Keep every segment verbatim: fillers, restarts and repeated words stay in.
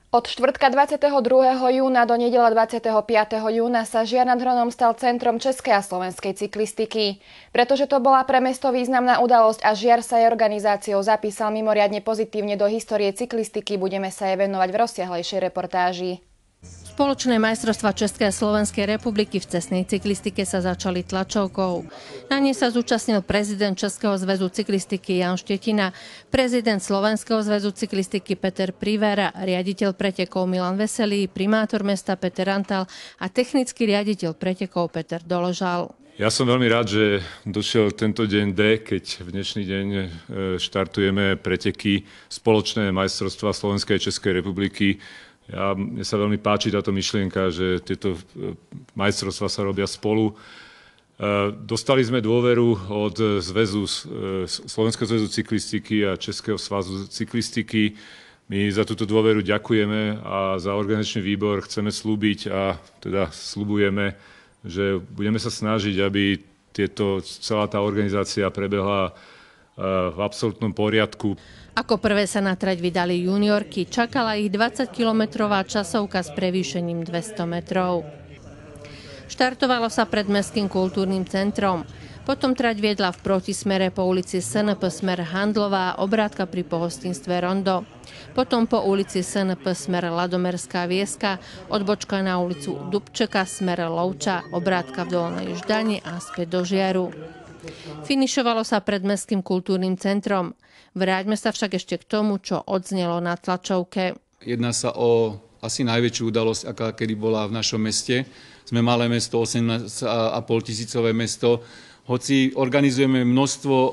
Od štvrtka dvadsiateho druhého júna do nedeľa dvadsiateho piateho júna sa Žiar nad Hronom stal centrom českej a slovenskej cyklistiky. Pretože to bola pre mesto významná udalosť a Žiar sa jej organizáciou zapísal mimoriadne pozitívne do histórie cyklistiky, budeme sa jej venovať v rozsiahlejšej reportáži. Spoločné majstrovstvá Českej a Slovenskej republiky v cestnej cyklistike sa začali tlačovkou. Na nej sa zúčastnil prezident Českého zväzu cyklistiky Jan Štetina, prezident Slovenského zväzu cyklistiky Peter Privera, riaditeľ pretekov Milan Veselý, primátor mesta Peter Antal a technický riaditeľ pretekov Peter Doložal. Ja som veľmi rád, že došiel tento deň D, keď v dnešný deň štartujeme preteky spoločné majstrovstvá Slovenskej a Českej republiky. Ja, mne sa veľmi páči táto myšlienka, že tieto majstrovstvá sa robia spolu. Dostali sme dôveru od zväzu, Slovenského zväzu cyklistiky a Českého svazu cyklistiky. My za túto dôveru ďakujeme a za organizačný výbor chceme slúbiť a teda slúbujeme, že budeme sa snažiť, aby tieto, celá tá organizácia prebehla v absolútnom poriadku. Ako prvé sa na trať vydali juniorky, čakala ich dvadsaťkilometrová časovka s prevýšením dvesto metrov. Štartovalo sa pred Mestským kultúrnym centrom. Potom trať viedla v protismere po ulici es en pé smer Handlová, obrátka pri pohostinstve Rondo. Potom po ulici es en pé smer Ladomerská Vieska, odbočka na ulicu Dubčeka smer Lovča, obrátka v Dolnej Ždani a späť do Žiaru. Finišovalo sa pred Mestským kultúrnym centrom. Vráťme sa však ešte k tomu, čo odznelo na tlačovke. Jedná sa o asi najväčšiu udalosť, aká kedy bola v našom meste. Sme malé mesto, osemnásť a pol tisícové mesto. Hoci organizujeme množstvo e,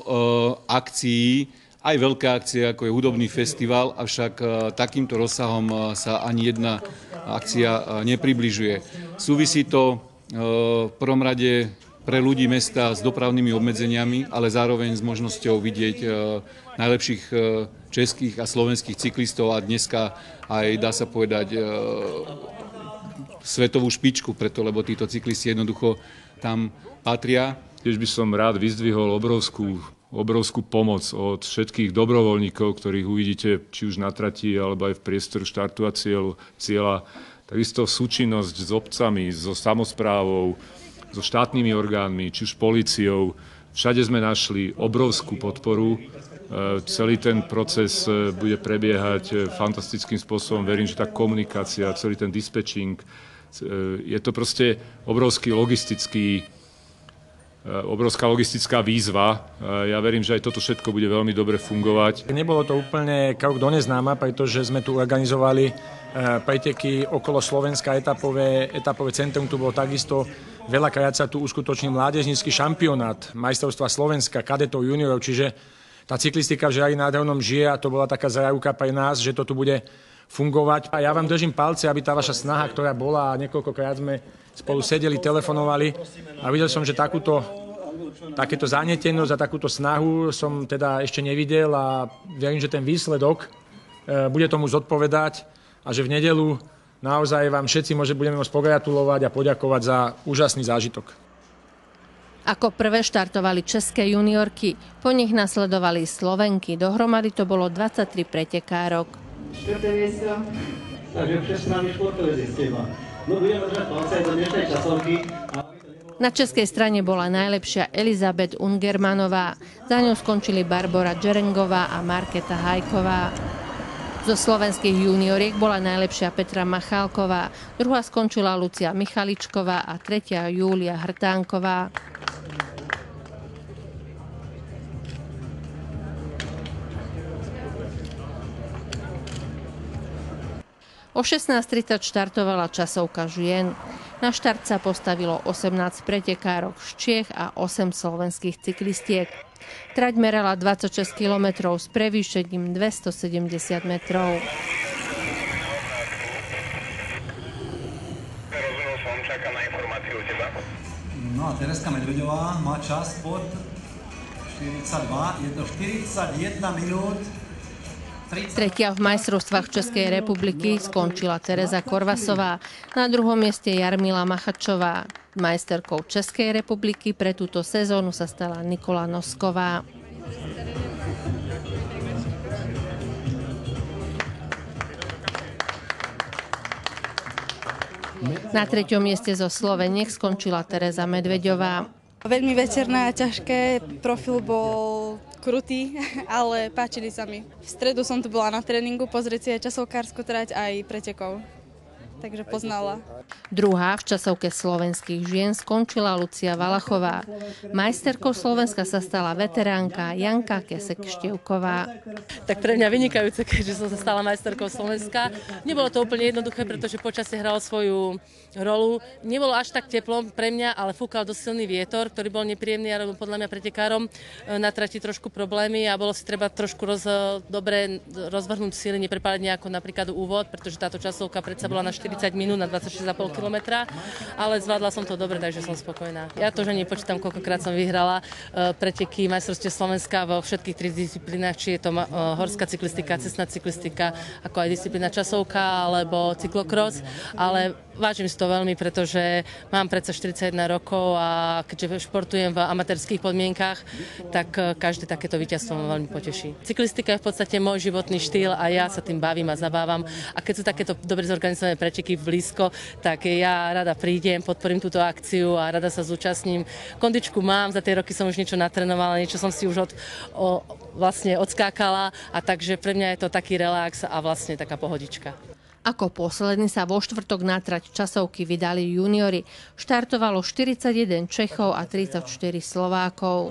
akcií, aj veľké akcie, ako je hudobný festival, avšak e, takýmto rozsahom e, sa ani jedna akcia e, nepribližuje. Súvisí to e, v prvom rade pre ľudí mesta s dopravnými obmedzeniami, ale zároveň s možnosťou vidieť e, najlepších e, českých a slovenských cyklistov a dneska aj, dá sa povedať, e, svetovú špičku, preto, lebo títo cyklisti jednoducho tam patria. Tiež by som rád vyzdvihol obrovskú, obrovskú pomoc od všetkých dobrovoľníkov, ktorých uvidíte či už na trati, alebo aj v priestoru štartu a cieľ, cieľa. Takisto súčinnosť s obcami, so samosprávou, so štátnymi orgánmi, či už políciou. Všade sme našli obrovskú podporu. Celý ten proces bude prebiehať fantastickým spôsobom. Verím, že tá komunikácia, celý ten dispečing, je to proste obrovský logistický, obrovská logistická výzva. Ja verím, že aj toto všetko bude veľmi dobre fungovať. Nebolo to úplne krok do neznáma, pretože sme tu organizovali preteky okolo Slovenska, etapové, etapové centrum. Tu bolo takisto, veľakrát sa tu uskutočnil mládežnícky šampionát majstrovstva Slovenska, kadetov, juniorov, čiže tá cyklistika v Žiari nad Hronom žije a to bola taká záruka pre nás, že to tu bude fungovať. A ja vám držím palce, aby tá vaša snaha, ktorá bola, a niekoľkokrát sme spolu sedeli, telefonovali a videl som, že takúto, takéto zanietenosť a takúto snahu som teda ešte nevidel a verím, že ten výsledok e, bude tomu zodpovedať a že v nedeľu naozaj vám všetci môže, budeme môcť pogratulovať a poďakovať za úžasný zážitok. Ako prvé štartovali české juniorky, po nich nasledovali Slovenky. Dohromady to bolo dvadsaťtri pretekárok. Čtvrté miesto, takže všestranný športovec je s teba. No budeme držať palce do dnešnej časovky. Na českej strane bola najlepšia Elizabeth Ungermanová, za ňou skončili Barbora Džerengová a Markéta Hajková. Zo slovenských junioriek bola najlepšia Petra Machálková, druhá skončila Lucia Michaličková a tretia Júlia Hrtánková. O šestnásť tridsať štartovala časovka žien. Na štart sa postavilo osemnásť pretekárok z Čiech a osem slovenských cyklistiek. Trať merala dvadsaťšesť kilometrov s prevýšením dvestosedemdesiat metrov. Rozumel som, čaká na informáciu u teba. No a Tereska Medvedová má čas pod štyridsaťdva, je to štyridsaťjeden minút. Tretia v majstrovstvách Českej republiky skončila Tereza Korvasová, na druhom mieste Jarmila Machačová. Majsterkou Českej republiky pre túto sezónu sa stala Nikola Nosková. Na treťom mieste zo Sloveniek skončila Tereza Medveďová. Veľmi veterné a ťažké, profil bol krutý, ale páčili sa mi. V stredu som tu bola na tréningu, pozrieť si aj časovkársku trať, aj pretekov. Takže poznala. Druhá v časovke slovenských žien skončila Lucia Valachová. Majsterkou Slovenska sa stala veteránka Janka Kesek-Števková. Tak pre mňa vynikajúce, keďže som sa stala majsterkou Slovenska. Nebolo to úplne jednoduché, pretože počasie hralo svoju rolu. Nebolo až tak teplo pre mňa, ale fúkal dosť silný vietor, ktorý bol nepríjemný a robil podľa mňa pretekárom na trati trošku problémy a bolo si treba trošku roz, dobre rozvrhnúť síly, neprepáliť nejako napríklad úvod, pretože táto časovka predsa bola na štyridsať minút, na dvadsaťšesť celá päť kilometra, ale zvládla som to dobre, takže som spokojná. Ja to, že nepočítam, koľkokrát som vyhrala preteky majstrovstiev Slovenska vo všetkých tri disciplínach, či je to horská cyklistika, cestná cyklistika, ako aj disciplína časovka alebo cyklokros, ale vážim si to veľmi, pretože mám predsa štyridsaťjeden rokov a keďže športujem v amatérských podmienkach, tak každé takéto víťazstvo ma veľmi poteší. Cyklistika je v podstate môj životný štýl a ja sa tým bavím a zabávam. A keď sú takéto dobre zorganizované preteky blízko, tak ja rada prídem, podporím túto akciu a rada sa zúčastním. Kondičku mám, za tie roky som už niečo natrenovala, niečo som si už od, o, vlastne odskákala a takže pre mňa je to taký relax a vlastne taká pohodička. Ako posledný sa vo štvrtok na trať časovky vydali juniori. Štartovalo štyridsaťjeden Čechov a tridsaťštyri Slovákov.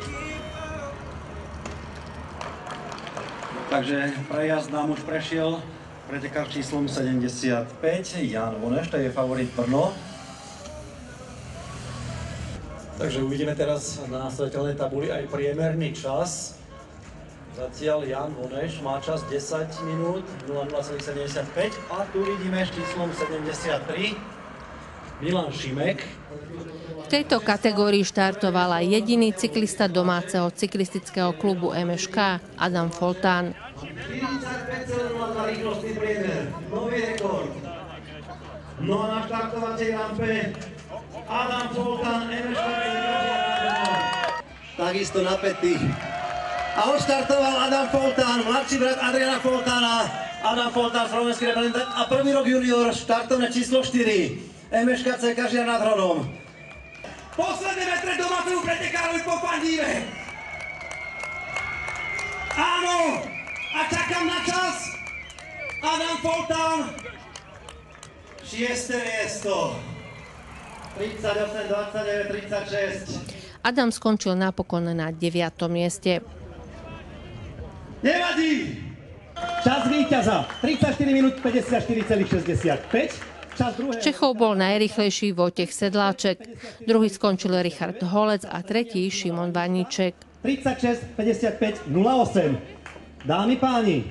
Takže prejazd nám už prešiel pretekár číslom sedemdesiatpäť, Jan Voneš, to je favorit Brno. Takže uvidíme teraz na svetelnej tabuli aj priemerný čas. Zatiaľ Jan Voneš má čas desať minút, nula nula sedemdesiatpäť a tu vidíme s číslom sedemdesiattri Milan Šimek. V tejto kategórii štartovala jediný cyklista domáceho cyklistického klubu em eš ká Adam Foltán. štyridsaťpäť celá nula dva rýchlostný priemer, nový rekord. No a na štartovacej rampe Adam Foltán, em eš ká. Takisto napätý. A odštartoval Adam Foltán, mladší brat Adriana Foltána. Adam Foltán, slovenský reprezentant a prvý rok junior, štartovné číslo štyri. em eš ká cé Kažia nad Hronom. Posledné metre domácemu pretekárovi pofandíme. Áno, a čakám na čas. Adam Foltán, šieste miesto. tridsaťosem, dvadsaťdeväť, tridsaťšesť. Adam skončil napokon na deviatom mieste. Nevadí! Čas víťaza tridsaťštyri minút päťdesiatštyri celá šesťdesiatpäť. Čas druhého... Z Čechov bol najrýchlejší Vojtech Sedláček, druhý skončil Richard Holec a tretí Šimon Vaníček. tridsaťšesť päťdesiatpäť nula osem. Dámy páni.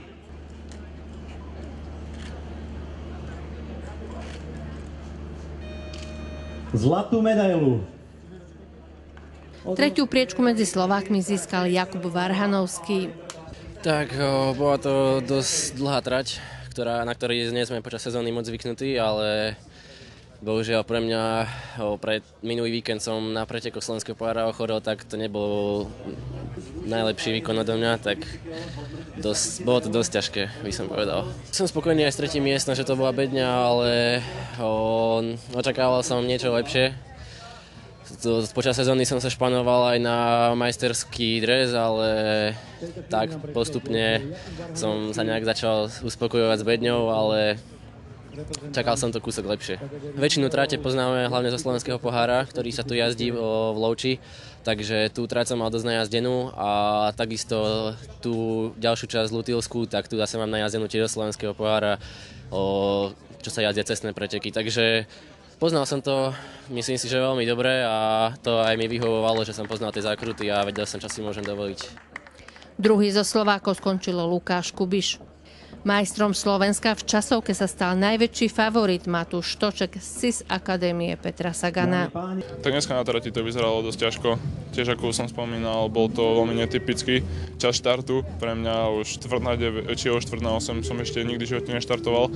Zlatú medailu. Tretiu priečku medzi Slovákmi získal Jakub Varhanovský. Tak, o, bola to dosť dlhá trať, ktorá, na ktorej nie sme počas sezóny moc zvyknutí, ale bohužiaľ pre mňa, o, pre minulý víkend som na pretekoch Slovenského pohára ochorel, tak to nebol najlepší výkon odo mňa, tak dosť, bolo to dosť ťažké, by som povedal. Som spokojný aj s tretím miestom, že to bola bedňa, ale o, očakával som niečo lepšie. Počas sezóny som sa španoval aj na majsterský dres, ale tak postupne som sa nejak začal uspokojovať s bedňou, ale čakal som to kúsok lepšie. Väčšinu tráte poznáme hlavne zo Slovenského pohára, ktorý sa tu jazdí v Lovči, takže tú trať som mal dosť najazdenú a takisto tú ďalšiu časť Lutilskú, tak tu zase mám najazdenú tiež zo Slovenského pohára, čo sa jazdia cestné preteky, takže poznal som to, myslím si, že veľmi dobre a to aj mi vyhovovalo, že som poznal tie zákruty a vedel som, čo si môžem dovoliť. Druhý zo Slovákov skončilo Lukáš Kubiš. Majstrom Slovenska v časovke sa stal najväčší favorit Matúš Štoček z es í es Akadémie Petra Sagana. Tak dneska na trati to vyzeralo dosť ťažko. Tiež ako som spomínal, bol to veľmi netypický čas štartu. Pre mňa už štvrt na deväť, či o štvrt na osem som ešte nikdy životne neštartoval.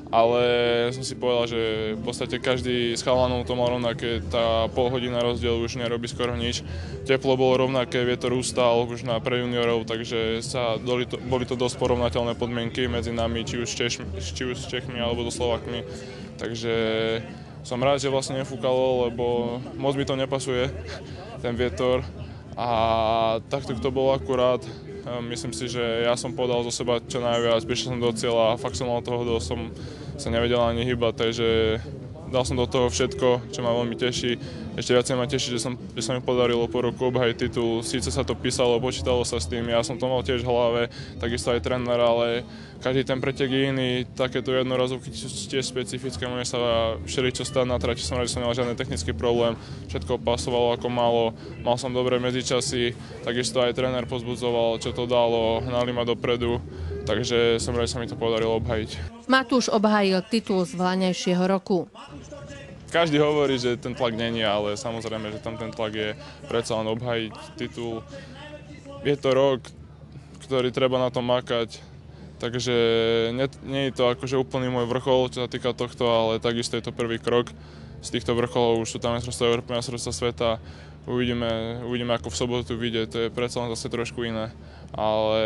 ale som si povedal, že v podstate každý s chalanom to mal rovnaké, tá pol hodina rozdiel už nerobí skoro nič. Teplo bolo rovnaké, vietor ustal už na pre juniorov, takže sa boli to, boli to dosť porovnateľné podmienky medzi nami, či už, Češ, či už s Čechmi alebo so Slovakmi. Takže som rád, že vlastne nefúkalo, lebo moc mi to nepasuje, ten vietor. A takto to bolo akurát. Myslím si, že ja som podal zo seba čo najviac, prišiel som do cieľa a fakt som mal toho dosť, som sa nevedel ani hýbať, takže dal som do toho všetko, čo ma veľmi teší. Ešte viacej ma teší, že, som, že sa mi podarilo po roku obhajiť titul. Síce sa to písalo, počítalo sa s tým, ja som to mal tiež v hlave, takisto aj tréner, ale každý ten pretek je iný, takéto jednorazovky sú tiež specifické, môže sa všeličo stať na trati, som rád, že som nemal žiadny technický problém, všetko pasovalo ako malo, mal som dobré medzičasy, takisto aj tréner pozbudzoval, čo to dalo, hnali ma dopredu, takže som rád, že sa mi to podarilo obhajiť. Matúš obhájil titul z vlaňajšieho roku. Každý hovorí, že ten tlak není, ale samozrejme, že tam ten tlak je predsa len obhajiť titul. Je to rok, ktorý treba na to makať, takže nie, nie je to akože úplný môj vrchol, čo sa týka tohto, ale takisto je to prvý krok. Z týchto vrcholov už sú tam majstrovstvá Európy, majstrovstvá sveta. Uvidíme, uvidíme, ako v sobotu vyjde, to je predsa len zase trošku iné. Ale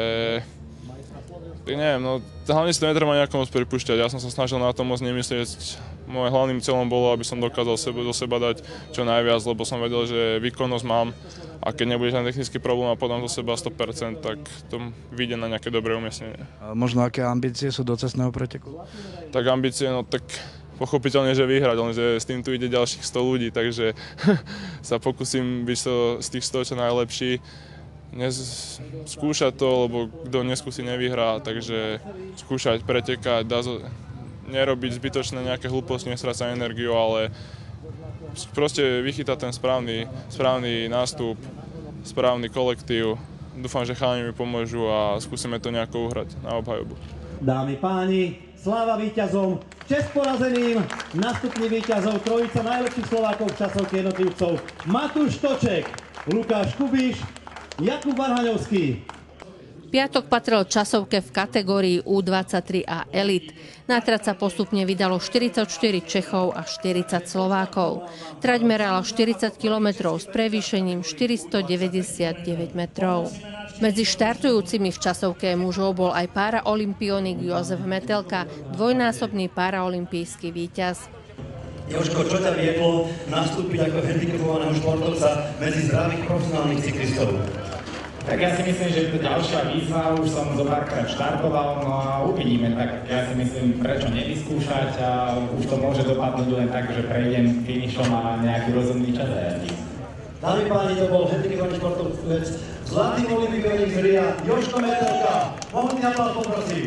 tak neviem, no hlavne si to netreba nejako moc pripúšťať. Ja som sa snažil na to moc nemyslieť. Môj hlavným cieľom bolo, aby som dokázal sebe, do seba dať čo najviac, lebo som vedel, že výkonnosť mám a keď nebude žiadny technický problém a podám do seba sto percent, tak to vyjde na nejaké dobré umiestnenie. A možno aké ambície sú do cestného preteku? Tak ambície, no tak pochopiteľne, že vyhrať, lenže s tým tu ide ďalších sto ľudí, takže sa pokúsim byť to, z tých sto čo najlepší. Nez, skúšať to, lebo kto neskúsi nevyhrá, takže skúšať, pretekať, dá, nerobiť zbytočné nejaké hlúposti, nestrácať energiu, ale proste vychytať ten správny, správny nástup, správny kolektív. Dúfam, že chalani mi pomôžu a skúsime to nejako uhrať na obhajobu. Dámy páni, sláva víťazom, česť porazeným, na stupni víťazov trojica najlepších Slovákov v časovke jednotlivcov Matúš Toček, Lukáš Kubíš, Jakub Varhaňovský. Piatok patril časovke v kategórii U dvadsaťtri a Elite. Na trať sa postupne vydalo štyridsaťštyri Čechov a štyridsať Slovákov. Trať merala štyridsať kilometrov s prevýšením štyristodeväťdesiatdeväť metrov. Medzi štartujúcimi v časovke mužov bol aj paraolympionik Jozef Metelka, dvojnásobný paraolympijský víťaz. Jožko, čo ťa viedlo nastúpiť ako handicapovaného športovca medzi zdravých profesionálnych cyklistov? Tak ja si myslím, že je to ďalšia výzva, už som zo párkrát štartoval, no a uvidíme, tak ja si myslím, prečo nevyskúšať a už to môže dopadnúť len tak, že prejdem finišom a nejaký rozumný čas zajazdím. Dámy páni, to bol handicapovaný športovec, zlatý olympionik z Ria, Jožko Metelka. Mohutný aplauz poprosím.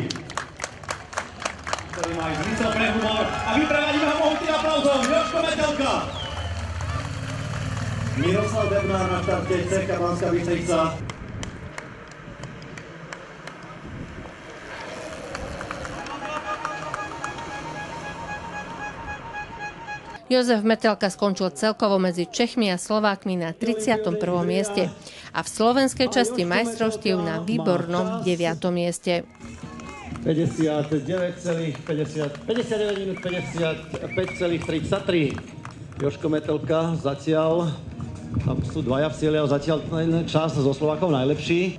Ktorý majú zmysel pre humor a vyprevadíme ho mohutným aplauzom, Jožko Metelka. Miroslav Bernár na štarte, cé ká Banská Bystrica. Jozef Metelka skončil celkovo medzi Čechmi a Slovákmi na tridsiatom prvom mieste a v slovenskej časti majstrovstiev na výbornom deviatom mieste. päťdesiatdeväť, päťdesiatdeväť minút päťdesiatpäť celých tridsaťtri. Jožko Metelka zatiaľ, tam sú dvaja v cieli, a zatiaľ ten čas zo Slovákov najlepší.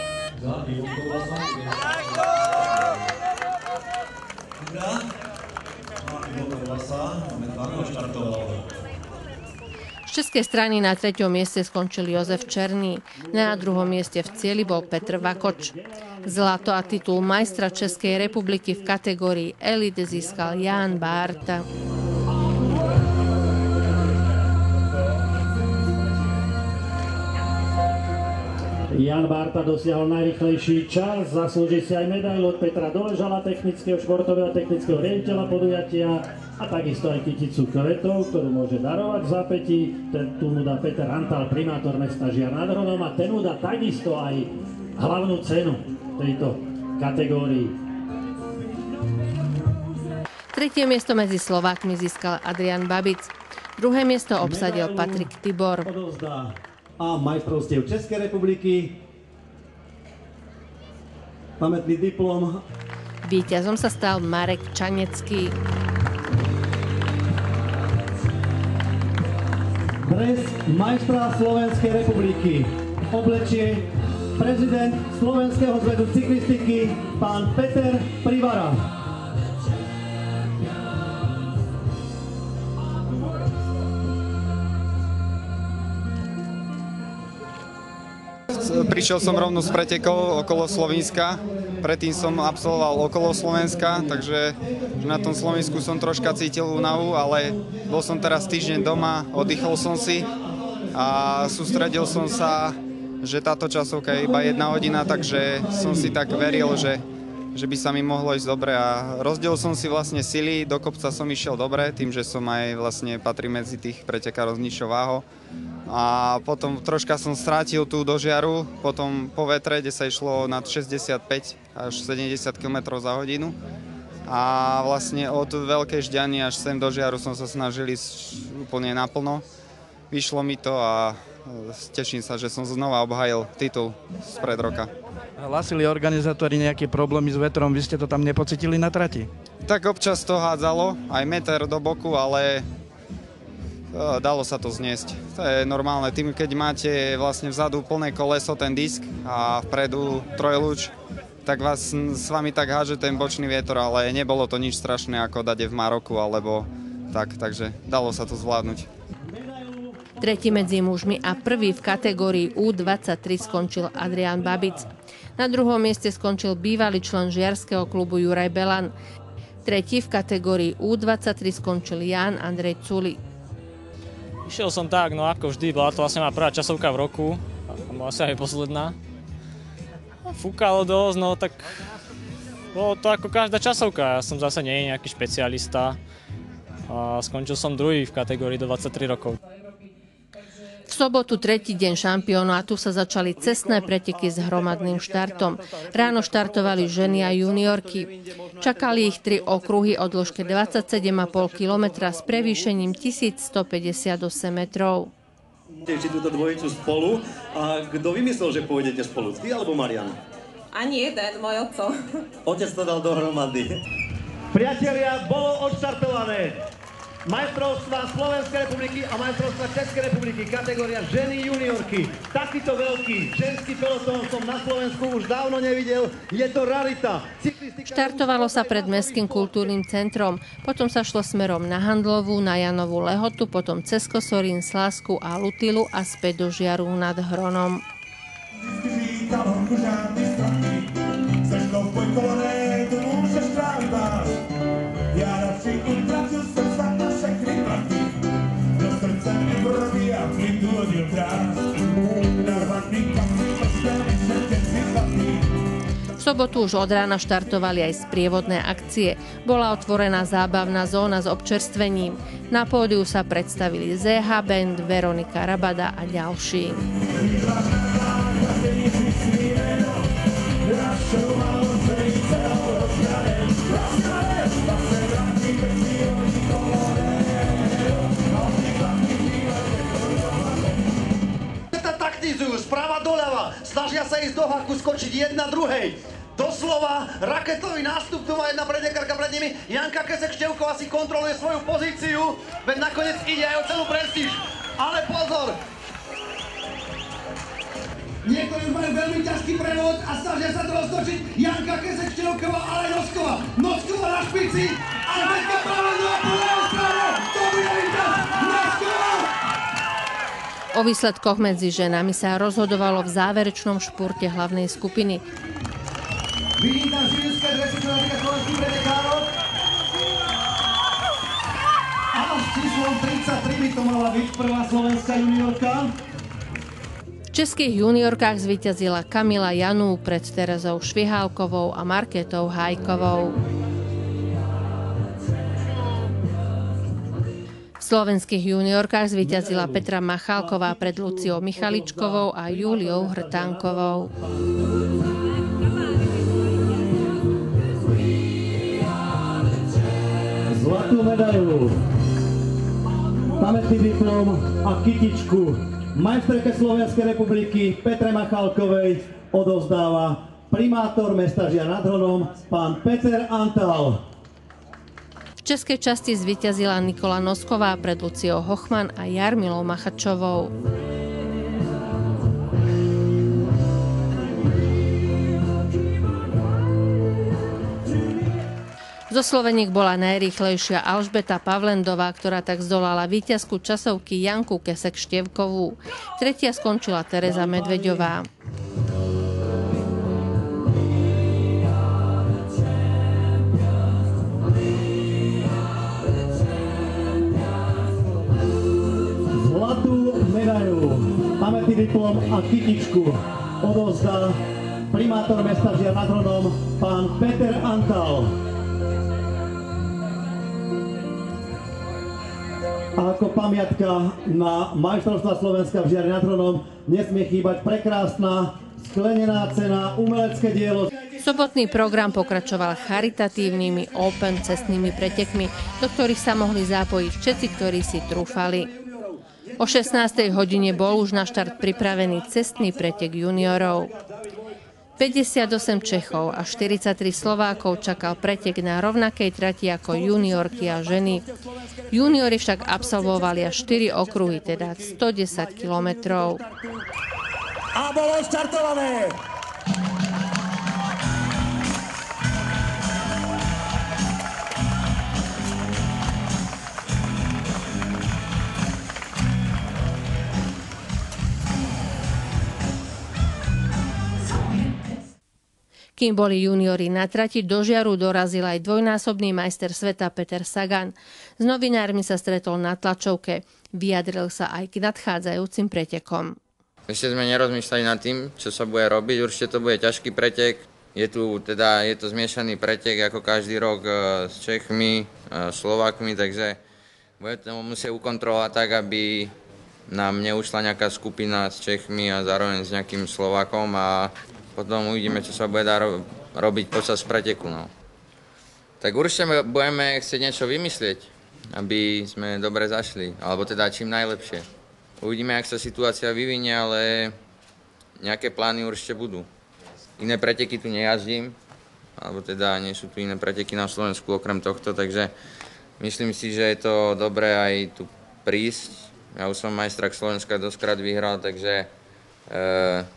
Z českej strany na treťom mieste skončil Jozef Černý. Na druhom mieste v cieli bol Petr Vakoč. Zlato a titul majstra Českej republiky v kategórii Elite získal Jan Bárta. Jan Bárta dosiahol najrýchlejší čas, zaslúži si aj medailu od Petra Doležala, technického športového technického riaditeľa podujatia a takisto aj kyticu kvetov, ktorú môže darovať v zápätí. Tu mu dá Peter Antal, primátor mesta Žiar nad Hronom, a ten mu dá takisto aj hlavnú cenu tejto kategórii. Tretie miesto medzi Slovákmi získal Adrian Babic. Druhé miesto obsadil Patrik Tibor. A majstrovstiev Českej republiky. Pamätný diplom. Víťazom sa stal Marek Čanecký. Dres majstra Slovenskej republiky oblečie prezident Slovenského zväzu cyklistiky pán Peter Privara. Prišiel som rovno z pretekov okolo Slovenska, predtým som absolvoval okolo Slovenska, takže na tom Slovensku som troška cítil únavu, ale bol som teraz týždeň doma, oddychol som si a sústredil som sa, že táto časovka je iba jedna hodina, takže som si tak veril, že, že by sa mi mohlo ísť dobre a rozdiel som si vlastne sily, do kopca som išiel dobre, tým, že som aj vlastne patrí medzi tých pretekárov s nižšou váhou. A potom troška som strátil tú do žiaru, potom po vetre, kde sa išlo nad šesťdesiatpäť až sedemdesiat kilometrov za hodinu. A vlastne od Veľkej Žďany až sem do žiaru som sa snažil ísť úplne naplno. Vyšlo mi to a teším sa, že som znova obhájil titul spred roka. Hlásili organizátori nejaké problémy s vetrom, vy ste to tam nepocítili na trati? Tak občas to hádzalo, aj meter do boku, ale dalo sa to zniesť. To je normálne. Tým, keď máte vlastne vzadu plné koleso, ten disk a vpredu trojlúč, tak vás s vami tak háže ten bočný vietor, ale nebolo to nič strašné ako dade v Maroku alebo tak, takže dalo sa to zvládnuť. Tretí medzi mužmi a prvý v kategórii ú dvadsaťtri skončil Adrián Babic. Na druhom mieste skončil bývalý člen žiarskeho klubu Juraj Belan. Tretí v kategórii ú dvadsaťtri skončil Ján Andrej Culi. Išiel som tak, no ako vždy, bola to vlastne moja prvá časovka v roku, a asi aj posledná. Fúkalo dosť, no tak bolo to ako každá časovka, ja som zase nie nejaký špecialista a skončil som druhý v kategórii do dvadsaťtri rokov. V sobotu tretí deň šampionátu sa začali cestné preteky s hromadným štartom. Ráno štartovali ženy a juniorky. Čakali ich tri okruhy o dĺžke dvadsaťsedem celá päť kilometra s prevýšením tisícstopäťdesiatosem metrov. Či túto dvojicu spolu. A kto vymyslel, že pôjdete spolu? Ty alebo Marian? Ani jeden, môj otco. Otec to dal dohromady. Priatelia, bolo odštartované majstrovstvá Slovenskej republiky a majstrovstvá Českej republiky, kategória ženy juniorky. Takýto veľký ženský pelotón som na Slovensku už dávno nevidel, je to rarita. Štartovalo sa pred Mestským kultúrnym centrom, potom sa šlo smerom na Handlovú, na Janovú Lehotu, potom cez Kosorín, Slásku a Lutilu a späť do Žiaru nad Hronom. V sobotu už od rána štartovali aj sprievodné akcie. Bola otvorená zábavná zóna s občerstvením. Na pódiu sa predstavili zé há Band, Veronika Rabada a ďalší. Taktizujú sprava doľava, snažia sa ísť do haku, skočiť jedna druhej. Doslova raketový nástup, tu má jedna pretekárka pred nimi. Janka Kesek-Števková si kontroluje svoju pozíciu, veď nakoniec ide aj o celú prestíž. Ale pozor! Niektorí majú veľmi ťažký prevod a snažia sa to roztočiť. Janka Kesek-Števková, ale Noskova. Noskova na špici, ale Betka práve na prvej strane. To bude víťaz Noskova! O výsledkoch medzi ženami sa rozhodovalo v záverečnom špurte hlavnej skupiny. Vidím tam žilinské dresy, čo napríklad slovenských pretekárov. A s číslom tridsaťtri by to mala byť prvá slovenská juniorka. V českých juniorkách zvíťazila Kamila Janú pred Terezou Švihálkovou a Markétou Hájkovou. V slovenských juniorkách zvíťazila Petra Machálková pred Luciou Michaličkovou a Júliou Hrtánkovou. Zlatú medailu, pamätný diplom a kytičku majsterke Slovenskej republiky Petre Machálkovej odovzdáva primátor mesta Žiar nad Hronom, pán Peter Antal. V českej časti zvíťazila Nikola Nosková pred Luciou Hochman a Jarmilou Machačovou. Zo Sloveniek bola najrýchlejšia Alžbeta Pavlendová, ktorá tak zdolala víťazku časovky Janku Kesek-Štievkovú. Tretia skončila Tereza Medveďová. Zlatú medailu, pamätný diplom a kytičku odovzdá primátor mesta Žiar nad Hronom, pán Peter Antal. A ako pamiatka na majstrovstvá Slovenska v Žiari nad Hronom nesmie chýbať prekrásna sklenená cena, umelecké dielo. Sobotný program pokračoval charitatívnymi open cestnými pretekmi, do ktorých sa mohli zapojiť všetci, ktorí si trúfali. O šestnástej hodine bol už na štart pripravený cestný pretek juniorov. päťdesiatosem Čechov a štyridsaťtri Slovákov čakal pretek na rovnakej trati ako juniorky a ženy. Juniori však absolvovali až štyri okruhy, teda stodesať kilometrov. A bolo štartované! Kým boli juniori na trati, do Žiaru dorazil aj dvojnásobný majster sveta Peter Sagan. S novinármi sa stretol na tlačovke. Vyjadril sa aj k nadchádzajúcim pretekom. Ešte sme nerozmýšľali nad tým, čo sa bude robiť. Určite to bude ťažký pretek. Je tu teda, je to zmiešaný pretek ako každý rok s Čechmi, Slovákmi, takže bude to musieť ukontrolovať tak, aby nám neušla nejaká skupina s Čechmi a zároveň s nejakým Slovákom a potom uvidíme, čo sa bude dá ro- robiť počas preteku. No. Tak určite budeme chcieť niečo vymyslieť, aby sme dobre zašli, alebo teda čím najlepšie. Uvidíme, jak sa situácia vyvinie, ale nejaké plány určite budú. Iné preteky tu nejazdím, alebo teda nie sú tu iné preteky na Slovensku okrem tohto, takže myslím si, že je to dobré aj tu prísť. Ja už som majstrak Slovenska doskrát vyhral, takže e-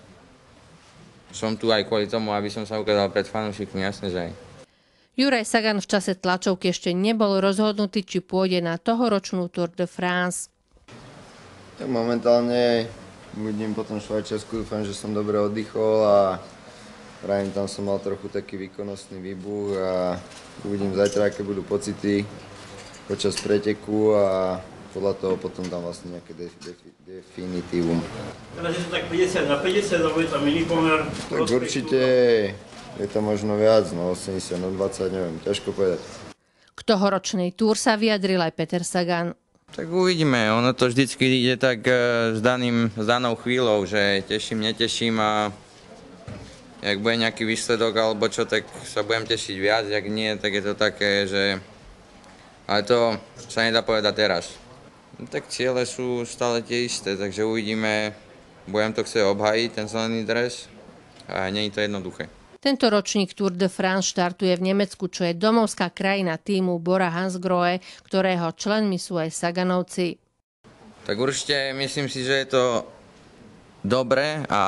som tu aj kvôli tomu, aby som sa ukázal pred fanúšikmi, jasne, že aj. Juraj Sagan v čase tlačovky ešte nebol rozhodnutý, či pôjde na tohoročnú Tour de France. Ja momentálne budem potom Švajčiarsku, dúfam, že som dobre oddychol a pravím, tam som mal trochu taký výkonnostný výbuch a uvidím zajtra, aké budú pocity počas preteku a podľa toho potom tam vlastne nejaké def, def, definitívum. Teraz je to tak päťdesiat na päťdesiat, alebo je to minipomer? Tak určite je to možno viac, no osemdesiat na dvadsať, neviem, ťažko povedať. K tohoročnej túr sa vyjadril aj Peter Sagan. Tak uvidíme, ono to vždycky ide tak s, daným, s danou chvíľou, že teším, neteším a jak bude nejaký výsledok alebo čo, tak sa budem tešiť viac, jak nie, tak je to také, že... Ale to sa nedá povedať teraz. No tak ciele sú stále tie isté, takže uvidíme, budem to chcieť obhájiť, ten zelený dres, a nie je to jednoduché. Tento ročník Tour de France štartuje v Nemecku, čo je domovská krajina týmu Bora Hansgrohe, ktorého členmi sú aj Saganovci. Tak určite myslím si, že je to dobré a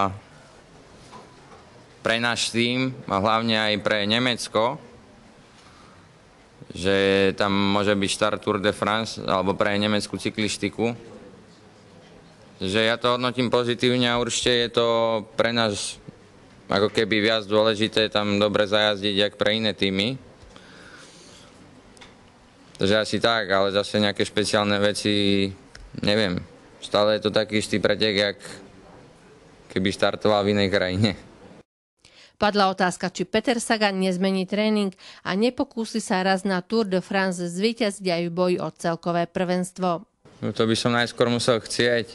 pre náš tým a hlavne aj pre Nemecko, že tam môže byť štart Tour de France alebo pre nemeckú cyklistiku. Že ja to hodnotím pozitívne a určite je to pre nás ako keby viac dôležité tam dobre zajazdiť, jak pre iné týmy. Takže asi tak, ale zase nejaké špeciálne veci, neviem. Stále je to taký istý pretek, jak keby štartoval v inej krajine. Padla otázka, či Peter Sagan nezmení tréning a nepokúsi sa raz na Tour de France zvíťaziť aj v boji o celkové prvenstvo. No to by som najskôr musel chcieť.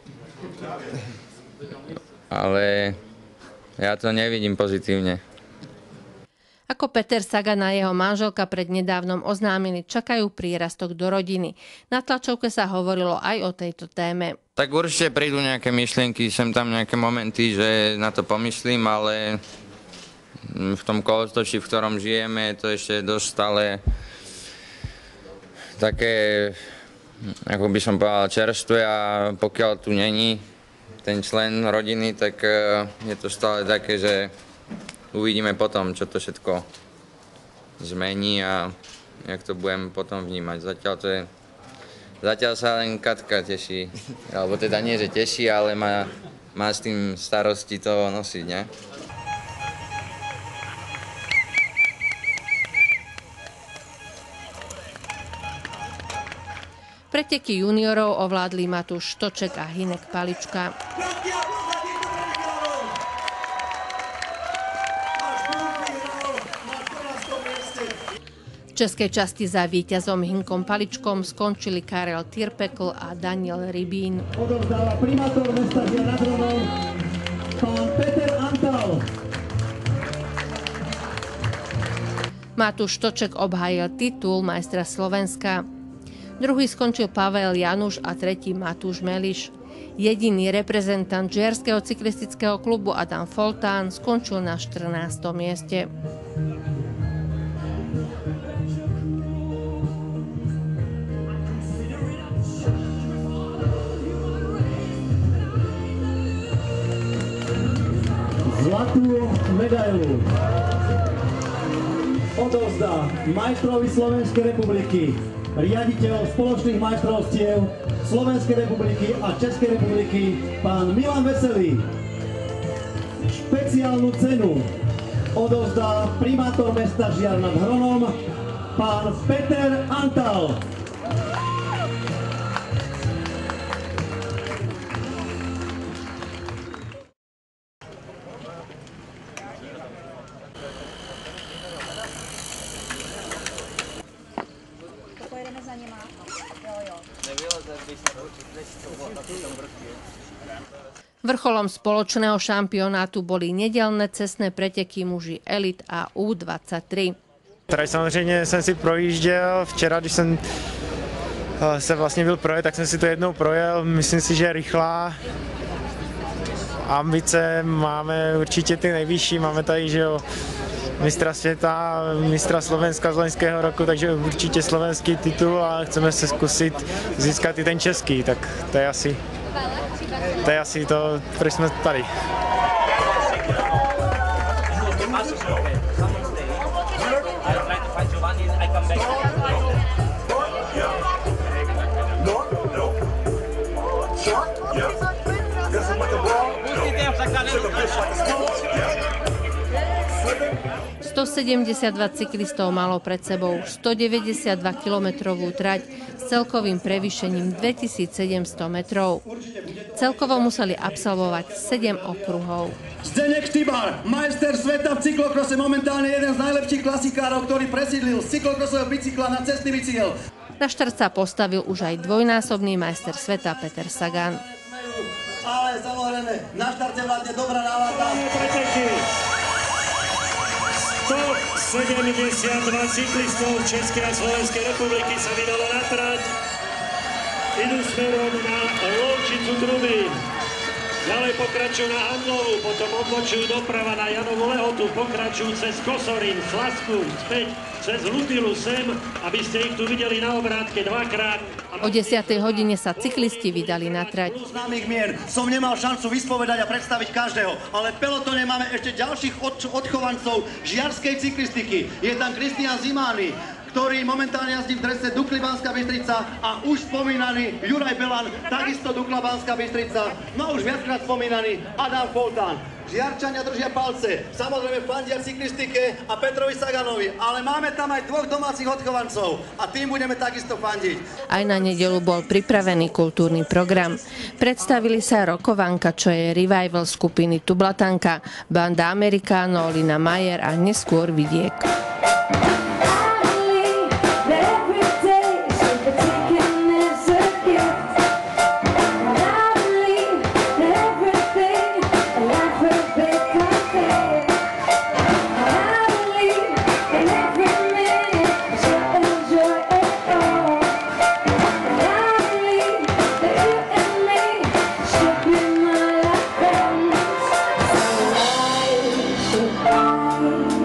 Ale ja to nevidím pozitívne. Ako Peter Sagan a jeho manželka prednedávnom oznámili, čakajú prírastok do rodiny. Na tlačovke sa hovorilo aj o tejto téme. Tak určite prídu nejaké myšlienky, sem tam nejaké momenty, že na to pomyslím, ale v tom kolotočí, v ktorom žijeme, je to ešte dosť stále také, ako by som povedal, čerstvé a pokiaľ tu není ten člen rodiny, tak je to stále také, že uvidíme potom, čo to všetko zmení a jak to budem potom vnímať. Zatiaľ to je, zatiaľ sa len Katka teší, alebo teda nie, že teší, ale má, má s tým starosti to nosiť, ne? Preteky juniorov ovládli Matúš Štoček a Hynek Palička. V českej časti za víťazom Hynkom Paličkom skončili Karel Tyrpekl a Daniel Rybín. Odovzdáva primátor mesta Žiar nad Hronom, pán Peter Antal. Matúš Štoček obhájil titul majstra Slovenska. Druhý skončil Pavel Januš a tretí Matúš Meliš. Jediný reprezentant žiarskeho cyklistického klubu Adam Foltán skončil na štrnástom mieste. Zlatú medailu odovzdá majstrovi Slovenskej republiky, riaditeľ spoločných majstrovstiev Slovenskej republiky a Českej republiky, pán Milan Veselý. Špeciálnu cenu odovzdá primátor mesta Žiar nad Hronom, pán Peter Antal. Vrcholom spoločného šampionátu boli nedělné cestné preteky muži elit a U dvacet tři. Trať samozřejmě jsem si projížděl. Včera, když jsem se vlastně byl projet, tak jsem si to jednou projel. Myslím si, že je rychlá. Ambice máme určitě ty nejvyšší. Máme tady, že jo, mistra světa, mistra Slovenska z loňského roku, takže určitě slovenský titul a chceme se zkusit získat i ten český, tak to je asi, to je asi to, proč jsme tady. stosedemdesiatdva cyklistov malo pred sebou stodeväťdesiatdva kilometrovú trať s celkovým prevýšením dvetisícsedemsto metrov. Celkovo museli absolvovať sedem okruhov. Zdeněk Štýbar, majster sveta v cyklokrose, momentálne jeden z najlepších klasikárov, ktorý presídlil z cyklokrosového bicykla na cestný bicykel. Na štart sa postavil už aj dvojnásobný majster sveta Peter Sagan. Ale samozrejme, na štarte vládne dobrá nálada. stosedemdesiatdva cyklistov Českej a Slovenskej republiky sa vydalo na trať. Idú smerom na Lovčicu Trubín. Ďalej pokračujú na Handlovu, potom odbočujú doprava na Janovu Lehotu, pokračujú cez Kosorín, Slasku, späť cez Ludilu sem, aby ste ich tu videli na obrátke dvakrát. O desiatej hodine sa cyklisti vydali na trať. Známych mien som nemal šancu vyspovedať a predstaviť každého, ale v pelotone máme ešte ďalších odchovancov žiarskej cyklistiky. Je tam Kristián Zimány, ktorý momentálne jazdí v drese Dukly Banská Bystrica, a už spomínaný Juraj Belan, takisto Dukla Banská Bystrica, no a už viackrát spomínaný Adam Foltán. Žiarčania držia palce, samozrejme fandia cyklistike a Petrovi Saganovi, ale máme tam aj dvoch domácich odchovancov a tým budeme takisto fandiť. Aj na nedeľu bol pripravený kultúrny program. Predstavili sa Rokovanka, čo je revival skupiny Tublatanka, banda Americano, Lina Majer a neskôr Vidiek. Bye.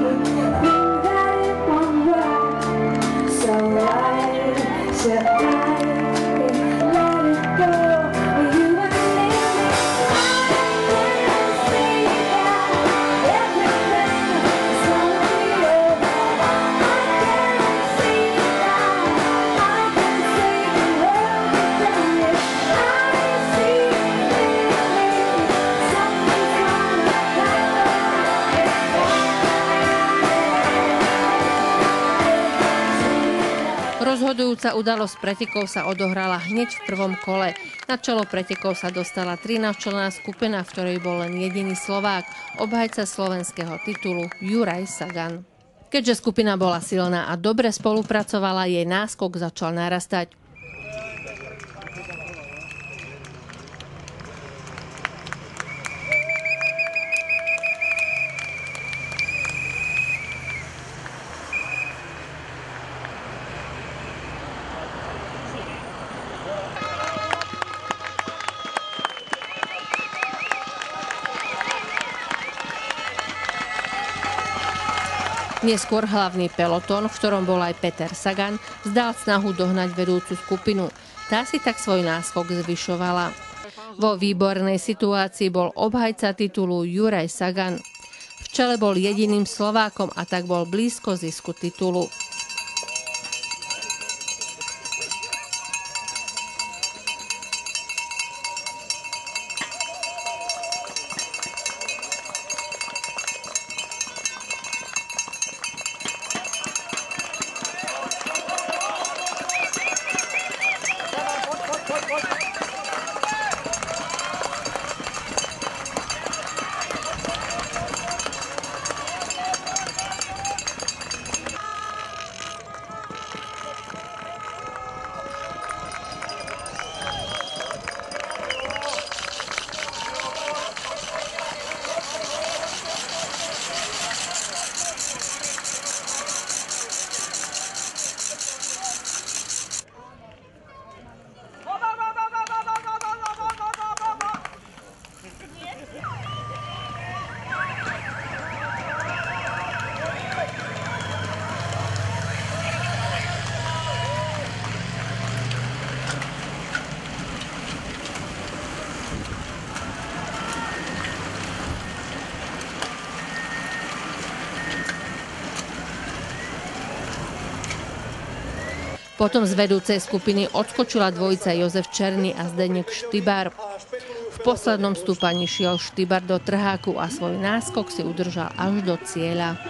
Rozhodujúca udalosť pretekov sa odohrala hneď v prvom kole. Na čelo pretekov sa dostala trinásťčlenná skupina, v ktorej bol len jediný Slovák, obhajca slovenského titulu Juraj Sagan. Keďže skupina bola silná a dobre spolupracovala, jej náskok začal narastať. Neskôr hlavný pelotón, v ktorom bol aj Peter Sagan, vzdal snahu dohnať vedúcu skupinu. Tá si tak svoj náskok zvyšovala. Vo výbornej situácii bol obhajca titulu Juraj Sagan. V čele bol jediným Slovákom a tak bol blízko zisku titulu. Potom z vedúcej skupiny odskočila dvojica Jozef Černý a Zdeněk Štýbar. V poslednom stúpaní šiel Štýbar do trháku a svoj náskok si udržal až do cieľa.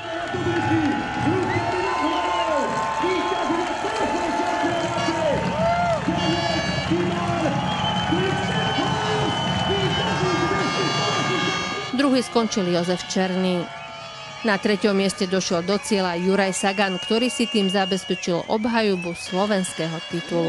Druhý skončil Jozef Černý. Na treťom mieste došiel do cieľa Juraj Sagan, ktorý si tým zabezpečil obhajobu slovenského titulu.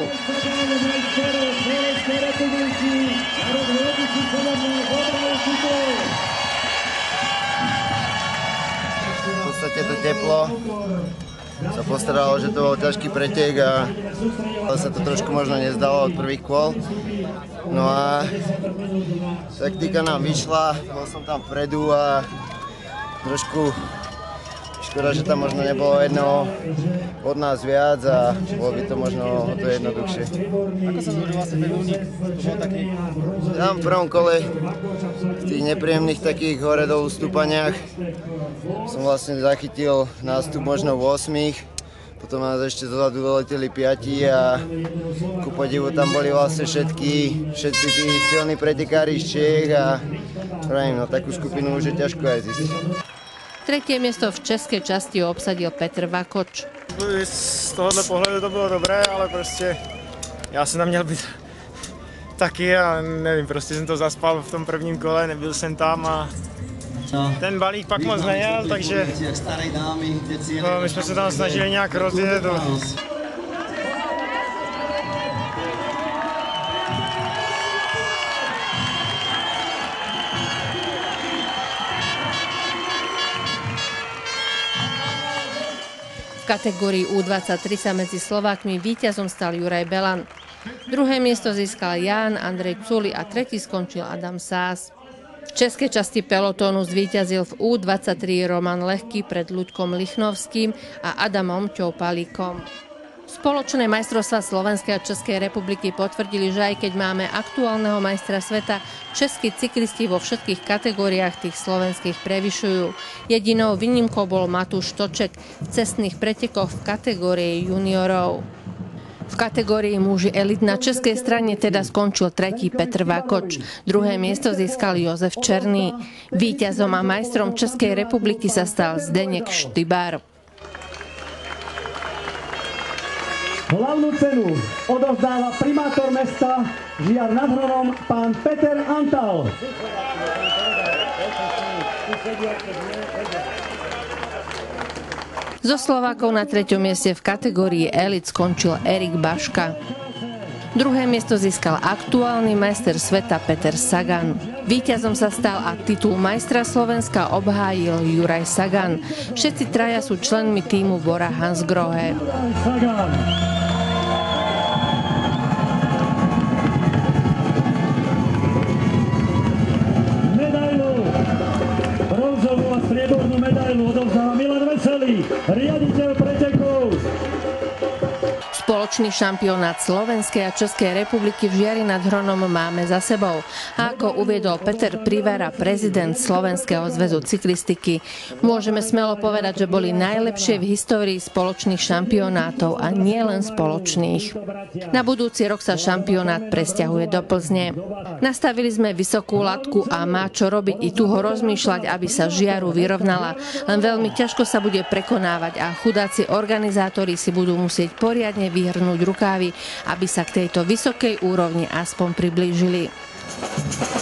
V podstate to teplo sa postaralo, že to bol ťažký pretek a sa to trošku možno nezdalo od prvých kôl. No a taktika nám vyšla, bol som tam vpredu a trošku škoda, že tam možno nebolo jedného od nás viac a bolo by to možno o to jednoduchšie. Ako sa zúžil vlastne ten únik? To bol taký... Tam v prvom kole v tých nepríjemných takých hore-dolu stúpaniach som vlastne zachytil nástup možno v osmých. Potom nás ešte zozadu doleteli piati a ku podivu tam boli vlastne všetky, všetci tí silní pretekári z Čiech a pravím, no takú skupinu už je ťažko aj zistiť. Tretie miesto v českej časti obsadil Petr Vakoč. Z tohohle pohledu to bylo dobré, ale prostě já jsem tam měl být taky a nevím, prostě jsem to zaspal v tom prvním kole, nebyl jsem tam a ten balík pak moc nejel, takže no, my jsme se tam snažili nějak rozjet. V kategórii U dvadsaťtri sa medzi Slovákmi víťazom stal Juraj Belan. Druhé miesto získal Ján Andrej Culi a tretí skončil Adam Sás. V českej časti pelotónu zvíťazil v U dvadsaťtri Roman Lehký pred Ľudkom Lichnovským a Adamom Ťoupalíkom. Spoločné majstrovstvá Slovenskej a Českej republiky potvrdili, že aj keď máme aktuálneho majstra sveta, českí cyklisti vo všetkých kategóriách tých slovenských prevyšujú. Jedinou výnimkou bol Matúš Toček v cestných pretekoch v kategórii juniorov. V kategórii muži elit na českej strane teda skončil tretí Petr Vakoč. Druhé miesto získal Jozef Černý. Víťazom a majstrom Českej republiky sa stal Zdeněk Štybár. Hlavnú cenu odovzdáva primátor mesta Žiar nad Hronom, pán Peter Antal. Zo Slovákov na treťom mieste v kategórii elit skončil Erik Baška. Druhé miesto získal aktuálny majster sveta Peter Sagan. Víťazom sa stal a titul majstra Slovenska obhájil Juraj Sagan. Všetci traja sú členmi tímu Bora Hansgrohe. Bronzovú a striebornú medailu odovzdáva Milan Veselý, riaditeľ pretekov. Spoločný šampionát Slovenskej a Českej republiky v Žiari nad Hronom máme za sebou. A ako uviedol Peter Privera, prezident Slovenského zväzu cyklistiky, môžeme smelo povedať, že boli najlepšie v histórii spoločných šampionátov a nie len spoločných. Na budúci rok sa šampionát presťahuje do Plzne. Nastavili sme vysokú latku a má čo robiť i tu ho rozmýšľať, aby sa Žiaru vyrovnala. Len veľmi ťažko sa bude prekonávať a chudáci organizátori si budú musieť poriadne vyhrnúť rukávy, aby sa k tejto vysokej úrovni aspoň priblížili.